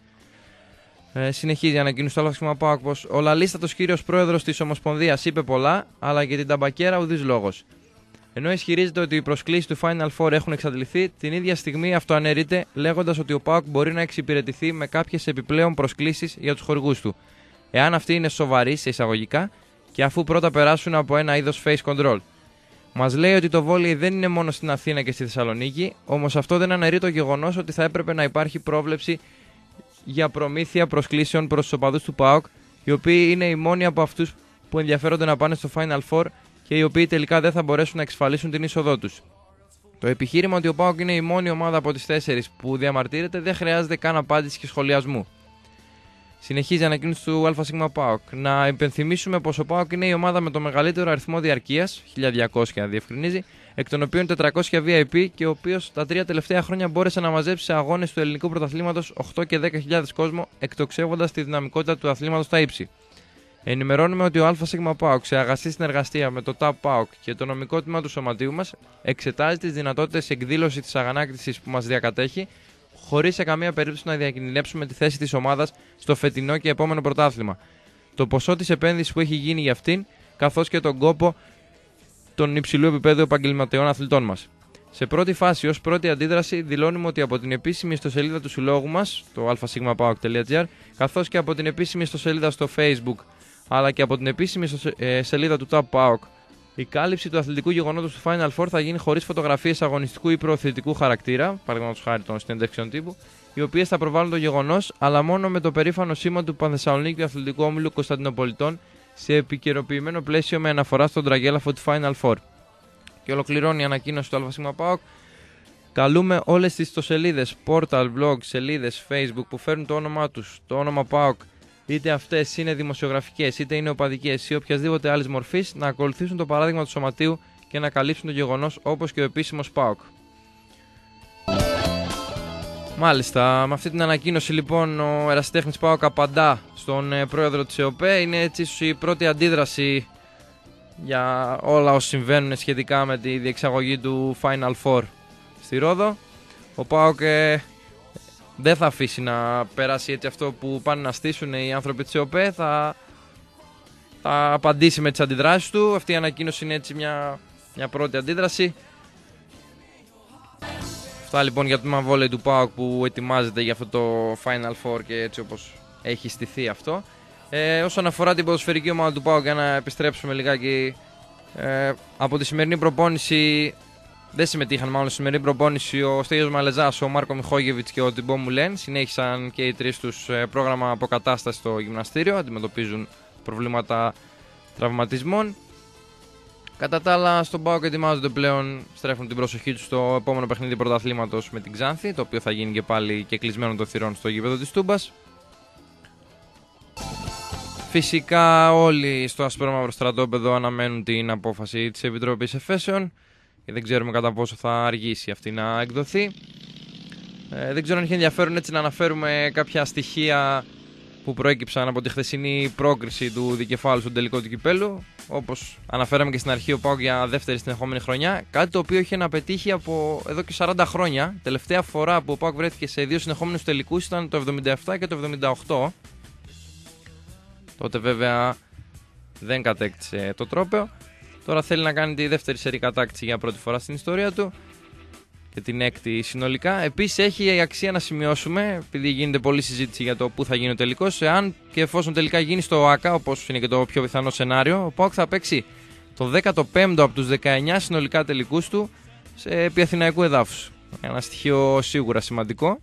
Ε, συνεχίζει η ανακοίνωση του ΑΣ ΠΑΟΚ πως ο λαλίστατος κύριος Πρόεδρος της Ομοσπονδίας είπε πολλά, αλλά για την ταμπακέρα ουδής λόγος. Ενώ ισχυρίζεται ότι οι προσκλήσεις του Final Four έχουν εξαντληθεί, την ίδια στιγμή αυτοαναιρείται λέγοντας ότι ο ΠΑΟΚ μπορεί να εξυπηρετηθεί με κάποιες επιπλέον προσκλήσεις για τους χορηγούς του, εάν αυτοί είναι σοβαροί σε εισαγωγικά και αφού πρώτα περάσουν από ένα είδος face control. Μας λέει ότι το βόλεϊ δεν είναι μόνο στην Αθήνα και στη Θεσσαλονίκη, όμως αυτό δεν αναιρεί το γεγονός ότι θα έπρεπε να υπάρχει πρόβλεψη για προμήθεια προσκλήσεων προς τους οπαδούς του ΠΑΟΚ, οι οποίοι είναι οι μόνοι από αυτούς που ενδιαφέρονται να πάνε στο Final Four και οι οποίοι τελικά δεν θα μπορέσουν να εξασφαλίσουν την είσοδό τους. Το επιχείρημα ότι ο ΠΑΟΚ είναι η μόνη ομάδα από τις τέσσερις που διαμαρτύρεται δεν χρειάζεται καν απάντηση και σχολιασμού. Συνεχίζει η ανακοίνωση του ΑΣ ΠΑΟΚ. Να υπενθυμίσουμε πως ο ΠΑΟΚ είναι η ομάδα με το μεγαλύτερο αριθμό διαρκείας, χίλια διακόσια διευκρινίζει, εκ των οποίων τετρακόσια βι άι πι και ο οποίος τα τρία τελευταία χρόνια μπόρεσε να μαζέψει σε αγώνες του ελληνικού πρωταθλήματος οκτώ και δέκα χιλιάδες κόσμο, εκτοξεύοντας τη δυναμικότητα του αθλήματος στα ύψη. Ενημερώνουμε ότι ο ΑΣ ΠΑΟΚ, σε αγαστή συνεργασία με το ΤΑΠ ΠΑΟΚ και το νομικό τμήμα του σωματείου μας, εξετάζει τις δυνατότητες εκδήλωσης της αγανάκτησης που μας διακατέχει, χωρίς σε καμία περίπτωση να διακινδυνεύσουμε τη θέση της ομάδας στο φετινό και επόμενο πρωτάθλημα. Το ποσό της επένδυσης που έχει γίνει για αυτήν, καθώς και τον κόπο των υψηλού επίπεδου επαγγελματιών αθλητών μας. Σε πρώτη φάση, ως πρώτη αντίδραση, δηλώνουμε ότι από την επίσημη ιστοσελίδα του συλλόγου μας, το α σ πάοκ τελεία τζι άρ, καθώς και από την επίσημη ιστοσελίδα στο Facebook, αλλά και από την επίσημη σελίδα του ΤΑΠ ΠΑΟΚ, η κάλυψη του αθλητικού γεγονότος του Final Four θα γίνει χωρίς φωτογραφίες αγωνιστικού ή προωθητικού χαρακτήρα, παραδείγματος χάρη των συνέντευξεων τύπου, οι οποίες θα προβάλλουν το γεγονός, αλλά μόνο με το περήφανο σήμα του Πανθεσσαλονίκιου Αθλητικού Όμιλου Κωνσταντινοπολιτών σε επικαιροποιημένο πλαίσιο με αναφορά στον τραγέλαφο του Final Four. Και ολοκληρώνει η ανακοίνωση του ΑΣ ΠΑΟΚ Καλούμε όλες τις ιστοσελίδες, portal, blog, σελίδες, facebook που φέρνουν το όνομά τους, το όνομα ΠΑΟΚ, είτε αυτές είναι δημοσιογραφικές, είτε είναι οπαδικές ή οποιασδήποτε άλλης μορφής, να ακολουθήσουν το παράδειγμα του Σωματείου και να καλύψουν το γεγονός όπως και ο επίσημος ΠΑΟΚ. Μάλιστα, με αυτή την ανακοίνωση λοιπόν ο ερασιτέχνης ΠΑΟΚ απαντά στον ε, πρόεδρο της ΕΟΠΕ. Είναι έτσι ίσως η πρώτη αντίδραση για όλα όσα συμβαίνουν σχετικά με τη διεξαγωγή του Final Four στη Ρόδο. Ο ΠΑΟΚ ε, δεν θα αφήσει να περάσει έτσι αυτό που πάνε να στήσουν οι άνθρωποι της ΕΟΠΕ. Θα, θα απαντήσει με τις αντιδράσεις του. Αυτή η ανακοίνωση είναι έτσι μια, μια πρώτη αντίδραση. Αυτά λοιπόν για το τμήμα βόλεϊ του ΠΑΟΚ που ετοιμάζεται για αυτό το Final Four και έτσι όπως έχει στηθεί αυτό. Ε, όσον αφορά την ποδοσφαιρική ομάδα του ΠΑΟΚ, για να επιστρέψουμε λιγάκι, ε, από τη σημερινή προπόνηση δεν συμμετείχαν μάλλον στη σημερινή προπόνηση ο Στέλιος Μαλεζάς, ο Μάρκο Μιχόγεβιτς και ο Τιμπό Μουλέν. Συνέχισαν και οι τρεις τους ε, πρόγραμμα αποκατάσταση στο γυμναστήριο, αντιμετωπίζουν προβλήματα τραυματισμών. Κατά τα άλλα, στον ΠΑΟΚ ετοιμάζονται πλέον, στρέφουν την προσοχή τους στο επόμενο παιχνίδι πρωταθλήματος με την Ξάνθη, το οποίο θα γίνει και πάλι και κλεισμένο των θυρών στο γήπεδο της Τούμπας. Φυσικά όλοι στο ασπρόμαυρο στρατόπεδο αναμένουν την απόφαση της Επιτροπής Εφέσεων και δεν ξέρουμε κατά πόσο θα αργήσει αυτή να εκδοθεί. Ε, δεν ξέρω αν έχει ενδιαφέρον έτσι να αναφέρουμε κάποια στοιχεία που προέκυψαν από τη χθεσινή πρόκριση του δικεφάλου στον τελικό του κυπέλου. Όπως αναφέραμε και στην αρχή, ο ΠΑΟΚ για δεύτερη συνεχόμενη χρονιά. Κάτι το οποίο είχε να πετύχει από εδώ και σαράντα χρόνια. Τελευταία φορά που ο ΠΑΟΚ βρέθηκε σε δύο συνεχόμενους τελικούς ήταν το εβδομήντα επτά και το εβδομήντα οκτώ. Τότε βέβαια δεν κατέκτησε το τρόπαιο. Τώρα θέλει να κάνει τη δεύτερη σερή κατάκτηση για πρώτη φορά στην ιστορία του και την έκτη συνολικά. Επίσης έχει η αξία να σημειώσουμε, επειδή γίνεται πολλή συζήτηση για το πού θα γίνει ο τελικός, εάν και εφόσον τελικά γίνει στο ΟΑΚΑ, όπως είναι και το πιο πιθανό σενάριο, ο ΠΑΟΚ θα παίξει το δέκατο πέμπτο από τους δεκαεννιά συνολικά τελικούς του σε επί αθηναϊκού εδάφους. Ένα στοιχείο σίγουρα σημαντικό.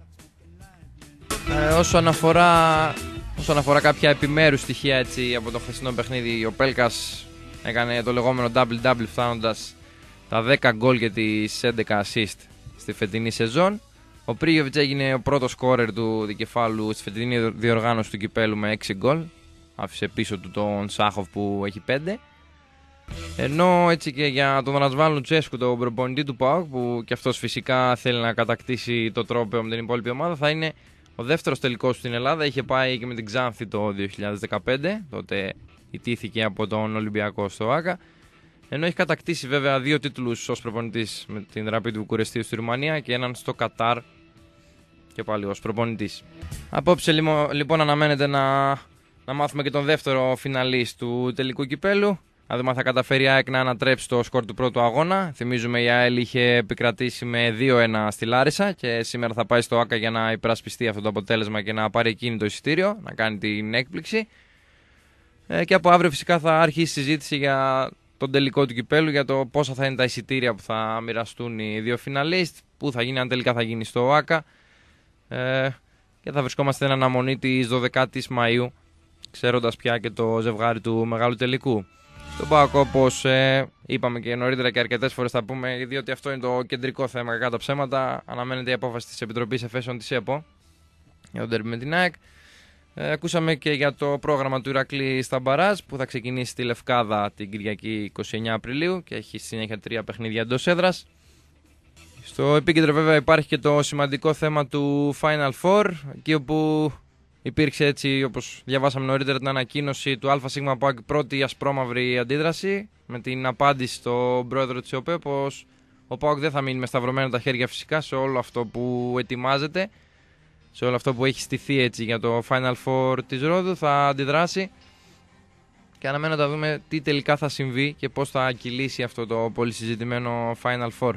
Ε, όσον αφορά... Όσον αφορά κάποια επιμέρους στοιχεία έτσι, από το χθεσινό παιχνίδι, ο Πέλκας έκανε το λεγόμενο double-double φτάνοντας τα δέκα γκολ και τις έντεκα assist στη φετινή σεζόν. Ο Πρίγιοβιτς έγινε ο πρώτος σκόρερ του δικεφάλου στη φετινή διοργάνωση του κυπέλου με έξι γκολ. Άφησε πίσω του τον Σάχοφ που έχει πέντε. Ενώ έτσι και για τον Ρασβάν Λουτσέσκου, τον προπονητή του ΠΑΟΚ, που και αυτός φυσικά θέλει να κατακτήσει το τρόπαιο με την υπόλοιπη ομάδα, θα είναι ο δεύτερος τελικός στην Ελλάδα. Είχε πάει και με την Ξάνθη το δύο χιλιάδες δεκαπέντε, τότε ιτήθηκε από τον Ολυμπιακό στο ΟΑΚΑ. Ενώ έχει κατακτήσει βέβαια δύο τίτλους ως προπονητής με την Rapid Βουκουρεστίου στη Ρουμανία και έναν στο Κατάρ και πάλι ως προπονητής. Απόψε λοιπόν αναμένεται να, να μάθουμε και τον δεύτερο φιναλίστ του τελικού κυπέλου. Να δούμε αν θα καταφέρει η ΑΕΚ να ανατρέψει το σκορ του πρώτου αγώνα. Θυμίζουμε η ΑΕΛ είχε επικρατήσει με δύο ένα στη Λάρισα και σήμερα θα πάει στο ΟΑΚΑ για να υπερασπιστεί αυτό το αποτέλεσμα και να πάρει εκείνη το εισιτήριο, να κάνει την έκπληξη. Ε, και από αύριο φυσικά θα αρχίσει η συζήτηση για τον τελικό του κυπέλου, για το πόσα θα είναι τα εισιτήρια που θα μοιραστούν οι δύο φιναλίστ, που θα γίνει, αν τελικά θα γίνει στο ΟΑΚΑ. Ε, και θα βρισκόμαστε εν αναμονή της δωδεκάτης Μαΐου, ξέροντας πια και το ζευγάρι του μεγάλου τελικού. Τον ΠΑΟΚ, όπως ε, είπαμε και νωρίτερα και αρκετές φορές θα πούμε, διότι αυτό είναι το κεντρικό θέμα κατά ψέματα, αναμένεται η απόφαση της Επιτροπής Εφέσεων της ΕΠΟ για τον ντέρμπι με την ΑΕΚ. Ε, ακούσαμε και για το πρόγραμμα του Ηρακλή στα μπαράζ που θα ξεκινήσει στη Λευκάδα την Κυριακή είκοσι εννέα Απριλίου και έχει συνέχεια τρία παιχνίδια εντός έδρας. Στο επίκεντρο βέβαια υπάρχει και το σημαντικό θέμα του Final Four, εκεί όπου υπήρξε έτσι, όπως διαβάσαμε νωρίτερα, την ανακοίνωση του ΑΣ ΠΑΟΚ, πρώτη ασπρόμαυρη αντίδραση με την απάντηση στον πρόεδρο της ΕΟΠΕ πως ο ΠΑΟΚ δεν θα μείνει με σταυρωμένα τα χέρια φυσικά σε όλο αυτό που ετοιμάζεται, σε όλο αυτό που έχει στηθεί έτσι για το Final Four της Ρόδου. Θα αντιδράσει και αναμένω να δούμε τι τελικά θα συμβεί και πώς θα κυλήσει αυτό το πολύ συζητημένο Final Four.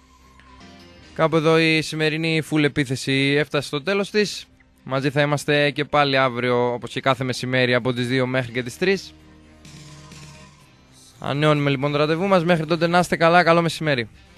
Κάπου εδώ η σημερινή full επίθεση έφτασε στο τέλος της. Μαζί θα είμαστε και πάλι αύριο, όπως και κάθε μεσημέρι, από τις δύο μέχρι και τις τρεις. Ανανεώνουμε λοιπόν το ραντεβού μας. Μέχρι τότε να είστε καλά, καλό μεσημέρι.